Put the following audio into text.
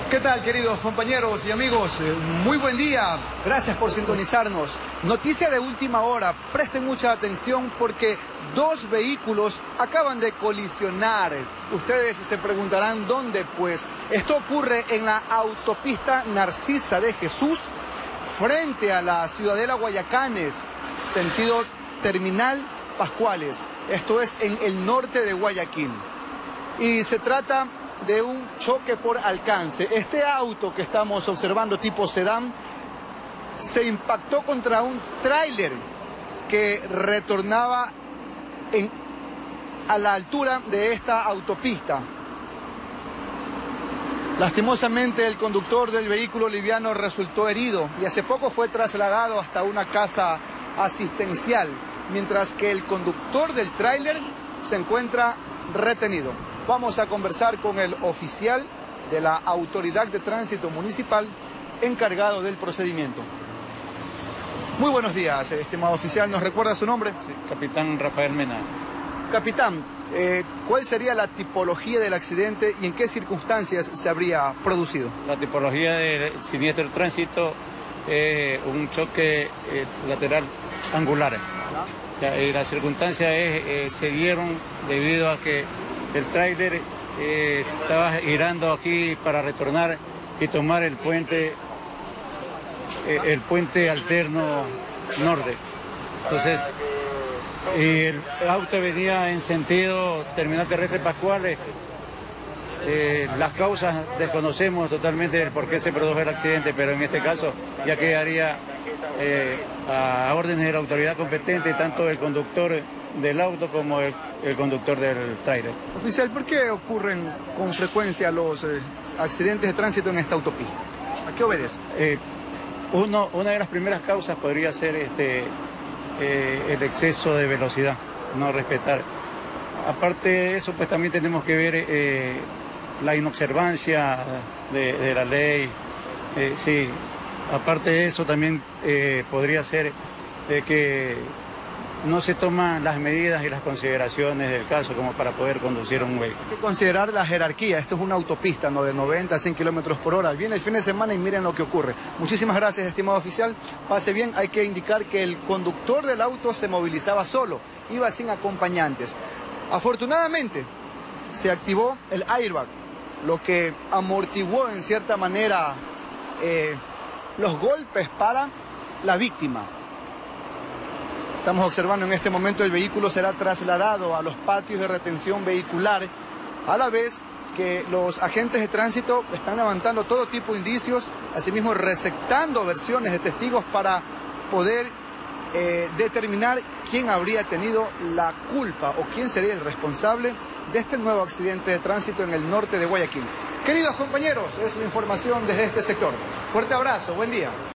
¿Qué tal, queridos compañeros y amigos? Muy buen día. Gracias por sintonizarnos. Noticia de última hora. Presten mucha atención porque dos vehículos acaban de colisionar. Ustedes se preguntarán dónde, pues. Esto ocurre en la autopista Narcisa de Jesús, frente a la Ciudadela Guayacanes, sentido Terminal Pascuales. Esto es en el norte de Guayaquil. Y se trata de un choque por alcance. Este auto que estamos observando, tipo sedán, se impactó contra un tráiler que retornaba a la altura de esta autopista. Lastimosamente, el conductor del vehículo liviano resultó herido y hace poco fue trasladado hasta una casa asistencial, mientras que el conductor del tráiler se encuentra retenido. Vamos a conversar con el oficial de la Autoridad de Tránsito Municipal encargado del procedimiento. Muy buenos días, estimado oficial. ¿Nos recuerda su nombre? Sí, capitán Rafael Mena. Capitán, ¿cuál sería la tipología del accidente y en qué circunstancias se habría producido? La tipología del siniestro de tránsito es un choque lateral angular. Y las circunstancias se dieron debido a que el tráiler estaba girando aquí para retornar y tomar el puente alterno norte. Entonces, el auto venía en sentido Terminal Terrestre Pascuales. Las causas desconocemos totalmente el por qué se produjo el accidente, pero en este caso ya quedaría a órdenes de la autoridad competente, tanto el conductor del auto como el conductor del tráiler. Oficial, ¿por qué ocurren con frecuencia los accidentes de tránsito en esta autopista? ¿A qué obedece? Una de las primeras causas podría ser el exceso de velocidad, no respetar. Aparte de eso, pues también tenemos que ver la inobservancia de la ley. Sí, aparte de eso también podría ser que no se toman las medidas y las consideraciones del caso como para poder conducir un vehículo. Hay que considerar la jerarquía. Esto es una autopista, ¿no? De 90 a 100 kilómetros por hora. Viene el fin de semana y miren lo que ocurre. Muchísimas gracias, estimado oficial. Pase bien. Hay que indicar que el conductor del auto se movilizaba solo, iba sin acompañantes. Afortunadamente, se activó el airbag, lo que amortiguó en cierta manera los golpes para la víctima. Estamos observando en este momento el vehículo será trasladado a los patios de retención vehicular, a la vez que los agentes de tránsito están levantando todo tipo de indicios, asimismo receptando versiones de testigos para poder determinar quién habría tenido la culpa o quién sería el responsable de este nuevo accidente de tránsito en el norte de Guayaquil. Queridos compañeros, es la información desde este sector. Fuerte abrazo, buen día.